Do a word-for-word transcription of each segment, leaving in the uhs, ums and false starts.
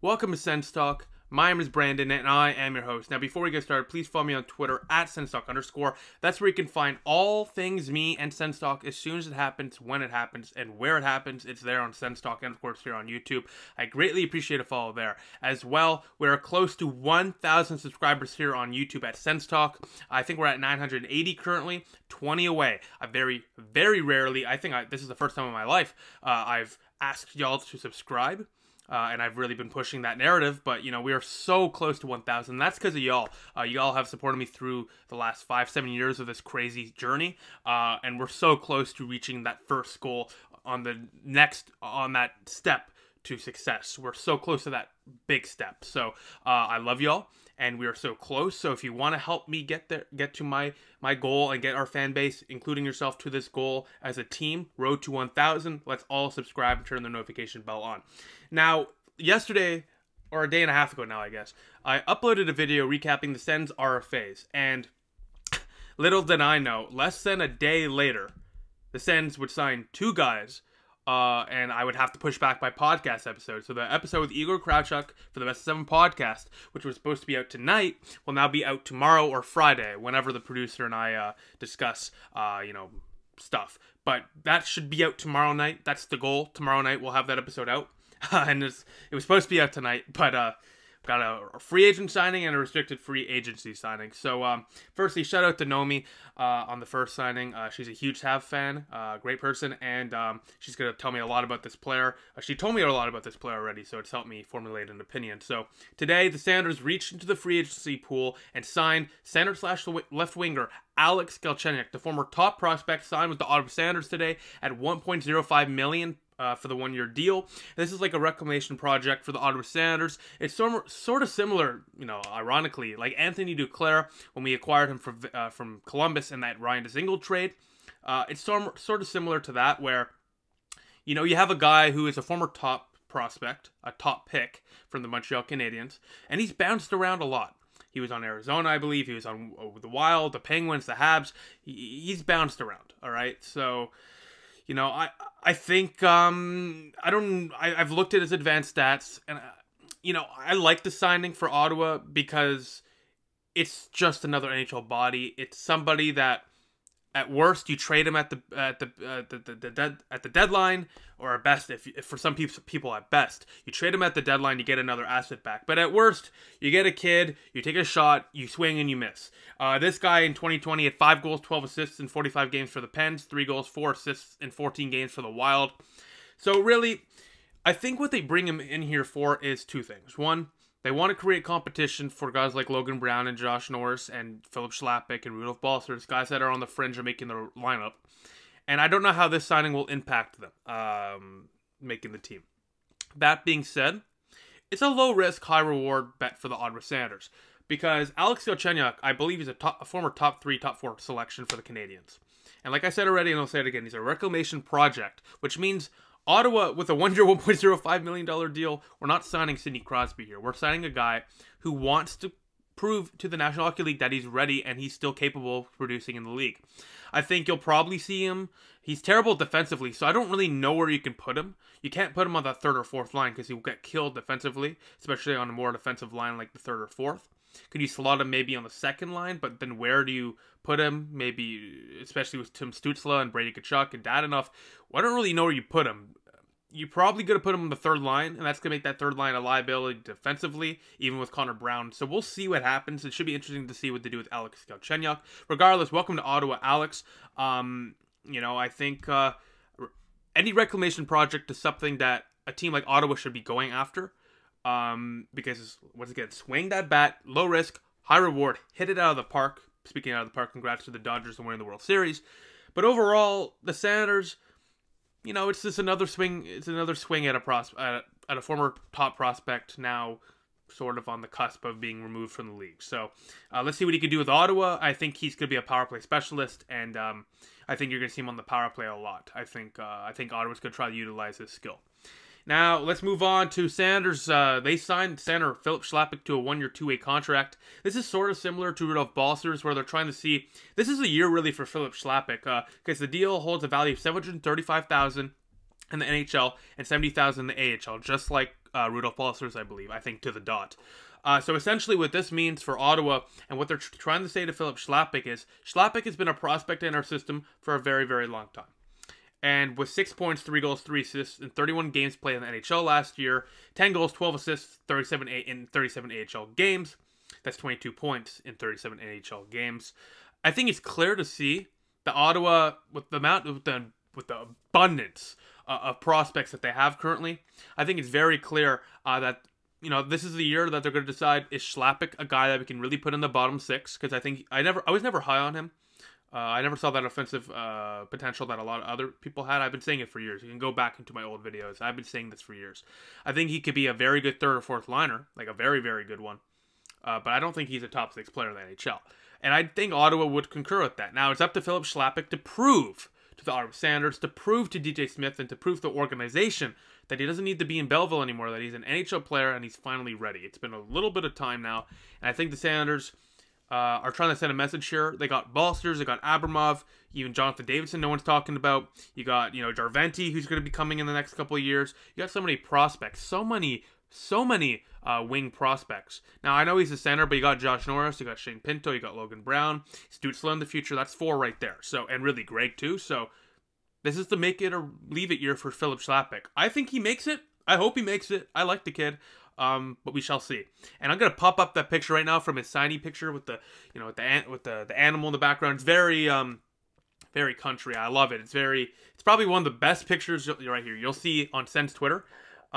Welcome to SENS TALK. My name is Brandon and I am your host. Now before we get started, please follow me on Twitter at SENSTALK underscore. That's where you can find all things me and SENS TALK as soon as it happens, when it happens, and where it happens. It's there on SENS TALK and of course here on YouTube. I greatly appreciate a follow there. As well, we're close to one thousand subscribers here on YouTube at SENS TALK. I think we're at nine hundred eighty currently, twenty away. I very, very rarely, I think I, this is the first time in my life, uh, I've asked y'all to subscribe. Uh, and I've really been pushing that narrative, but, you know, we are so close to one thousand. That's because of y'all. Uh, y'all have supported me through the last five, seven years of this crazy journey, uh, and we're so close to reaching that first goal on the next, on that step to success. We're so close to that big step. So, uh, I love y'all, and we are so close. So if you want to help me get there, get to my, my goal and get our fan base, including yourself, to this goal as a team, road to one thousand, let's all subscribe and turn the notification bell on. Now, yesterday, or a day and a half ago now, I guess, I uploaded a video recapping the SENS R F As, and little did I know, less than a day later, the SENS would sign two guys, uh, and I would have to push back my podcast episode. So the episode with Igor Kravchuk for the Best of Seven podcast, which was supposed to be out tonight, will now be out tomorrow or Friday, whenever the producer and I uh, discuss, uh, you know, stuff. But that should be out tomorrow night. That's the goal. Tomorrow night we'll have that episode out. and it's, it was supposed to be out tonight, but uh, got a, a free agent signing and a restricted free agency signing. So, um, firstly, shout out to Nomi uh, on the first signing. Uh, she's a huge Habs fan, uh, great person, and um, she's going to tell me a lot about this player. Uh, she told me a lot about this player already, so it's helped me formulate an opinion. So, today, the Senators reached into the free agency pool and signed center slash left winger Alex Galchenyuk, the former top prospect, signed with the Ottawa Senators today at one point oh five million dollars. Uh, for the one-year deal. This is like a reclamation project for the Ottawa Senators. It's sort sort of similar, you know, ironically, like Anthony Duclair when we acquired him from uh, from Columbus in that Ryan Dzingel trade. Uh, it's sort sort of similar to that, where, you know, you have a guy who is a former top prospect, a top pick from the Montreal Canadiens, and he's bounced around a lot. He was on Arizona, I believe. He was on uh, the Wild, the Penguins, the Habs. He, he's bounced around. All right, so. You know, I I think, um, I don't, I, I've looked at his advanced stats, and, uh, you know, I like the signing for Ottawa because it's just another N H L body. It's somebody that, at worst, you trade him at the at the uh, the, the, the dead, at the deadline, or at best, if, if for some people people at best, you trade him at the deadline, you get another asset back. But at worst, you get a kid, you take a shot, you swing and you miss. Uh, this guy in twenty twenty had five goals, twelve assists in forty-five games for the Pens, three goals, four assists in fourteen games for the Wild. So really, I think what they bring him in here for is two things. One, they want to create competition for guys like Logan Brown and Josh Norris and Filip Chlapik and Rudolph Balcers, guys that are on the fringe of making the lineup. And I don't know how this signing will impact them, um, making the team. That being said, it's a low-risk, high-reward bet for the Ottawa Senators. Because Alex Galchenyuk, I believe, is a, top, a former top three, top four selection for the Canadiens. And like I said already, and I'll say it again, he's a reclamation project, which means Ottawa, with a one-year, one point oh five million dollars deal, we're not signing Sidney Crosby here. We're signing a guy who wants to prove to the National Hockey League that he's ready and he's still capable of producing in the league. I think you'll probably see him. He's terrible defensively, so I don't really know where you can put him. You can't put him on the third or fourth line because he will get killed defensively, especially on a more defensive line like the third or fourth. Could you slot him maybe on the second line, but then where do you put him? Maybe, especially with Tim Stützle and Brady Tkachuk and Dadonov. Well, I don't really know where you put him. You're probably going to put him on the third line, and that's going to make that third line a liability defensively, even with Connor Brown. So we'll see what happens. It should be interesting to see what they do with Alex Galchenyuk. Regardless, welcome to Ottawa, Alex. Um, you know, I think uh, any reclamation project is something that a team like Ottawa should be going after. Um, because, once again, swing that bat, low risk, high reward, hit it out of the park. Speaking out of the park, congrats to the Dodgers on winning the World Series. But overall, the Senators, you know, it's just another swing. It's another swing at a pros at, at a former top prospect, now sort of on the cusp of being removed from the league. So uh, let's see what he can do with Ottawa. I think he's going to be a power play specialist, and um, I think you're going to see him on the power play a lot. I think uh, I think Ottawa's going to try to utilize his skill. Now, let's move on to Sanders. Uh, they signed center Filip Chlapik to a one-year, two-way contract. This is sort of similar to Rudolph Balcers, where they're trying to see... This is a year, really, for Filip Chlapik, because uh, the deal holds a value of seven hundred thirty-five thousand dollars. in the N H L and seventy thousand in the A H L, just like uh, Rudolph Balcers, I believe, I think to the dot. Uh, so essentially what this means for Ottawa and what they're tr- trying to say to Filip Chlapik is Chlapik has been a prospect in our system for a very, very long time. And with six points, three goals, three assists, and thirty-one games played in the N H L last year, ten goals, twelve assists, thirty-seven in thirty-seven A H L games. That's twenty-two points in thirty-seven N H L games. I think it's clear to see that Ottawa, with the amount, with the, with the abundance uh, of prospects that they have currently, I think it's very clear uh, that, you know, this is the year that they're going to decide, is Chlapik a guy that we can really put in the bottom six? Because I think I never, I was never high on him. Uh, I never saw that offensive uh, potential that a lot of other people had. I've been saying it for years. You can go back into my old videos. I've been saying this for years. I think he could be a very good third or fourth liner, like a very, very good one. Uh, but I don't think he's a top six player in the N H L. And I think Ottawa would concur with that. Now, it's up to Filip Chlapik to prove to the Ottawa Senators, to prove to D J Smith, and to prove to the organization that he doesn't need to be in Belleville anymore, that he's an N H L player and he's finally ready. It's been a little bit of time now, and I think the Senators Uh, are trying to send a message here. They got Balcers, they got Abramov, even Jonathan Davidson no one's talking about. You got, you know, Jarventi, who's going to be coming in the next couple of years. You got so many prospects, so many, so many uh, wing prospects. Now, I know he's a center, but you got Josh Norris, you got Shane Pinto, you got Logan Brown, Stützle in the future. That's four right there. So, and really Greg too. So, this is the make it or leave it year for Filip Chlapik. I think he makes it. I hope he makes it. I like the kid. Um, but we shall see. And I'm gonna pop up that picture right now from his signing picture with the, you know, with the with the the animal in the background. It's very um, very country. I love it. It's very. It's probably one of the best pictures right here. You'll see on SENS Twitter.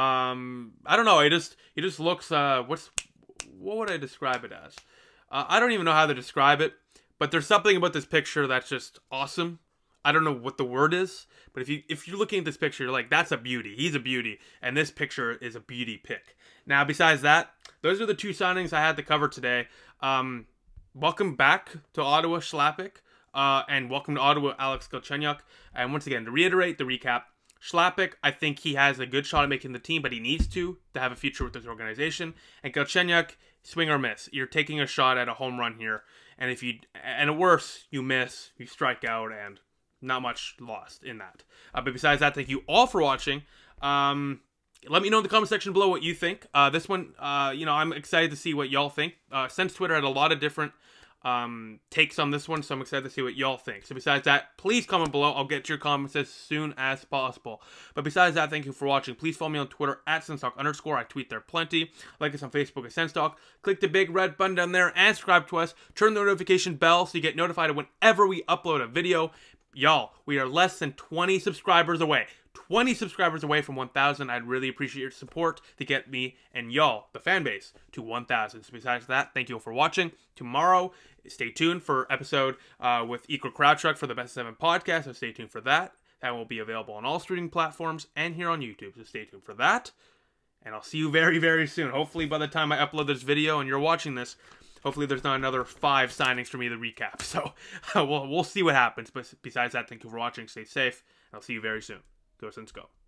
Um, I don't know. It just it just looks. Uh, what's what would I describe it as? Uh, I don't even know how to describe it. But there's something about this picture that's just awesome. I don't know what the word is, but if you if you're looking at this picture, you're like, that's a beauty. He's a beauty, and this picture is a beauty pic. Now, besides that, those are the two signings I had to cover today. Um, welcome back to Ottawa, Chlapik, uh, and welcome to Ottawa, Alex Galchenyuk. And once again, to reiterate the recap, Chlapik, I think he has a good shot at making the team, but he needs to to have a future with this organization. And Galchenyuk, swing or miss. You're taking a shot at a home run here, and if you and at worst, you miss, you strike out, and not much lost in that. Uh, but besides that, thank you all for watching. Um, let me know in the comment section below what you think. Uh, this one, uh, you know, I'm excited to see what y'all think. Uh, SENS Twitter had a lot of different um, takes on this one, so I'm excited to see what y'all think. So besides that, please comment below. I'll get your comments as soon as possible. But besides that, thank you for watching. Please follow me on Twitter at SensTalk underscore. I tweet there plenty. Like us on Facebook at SensTalk. Click the big red button down there and subscribe to us. Turn the notification bell so you get notified whenever we upload a video. Y'all, we are less than twenty subscribers away. twenty subscribers away from one thousand. I'd really appreciate your support to get me and y'all, the fan base, to one thousand. So besides that, thank you all for watching. Tomorrow, stay tuned for episode uh, with Equal Crowdstruck for the Best of Seven podcast. So stay tuned for that. That will be available on all streaming platforms and here on YouTube. So stay tuned for that. And I'll see you very, very soon. Hopefully by the time I upload this video and you're watching this, hopefully there's not another five signings for me to recap. So we'll, we'll see what happens. But besides that, thank you for watching. Stay safe. And I'll see you very soon. Go Sens Go.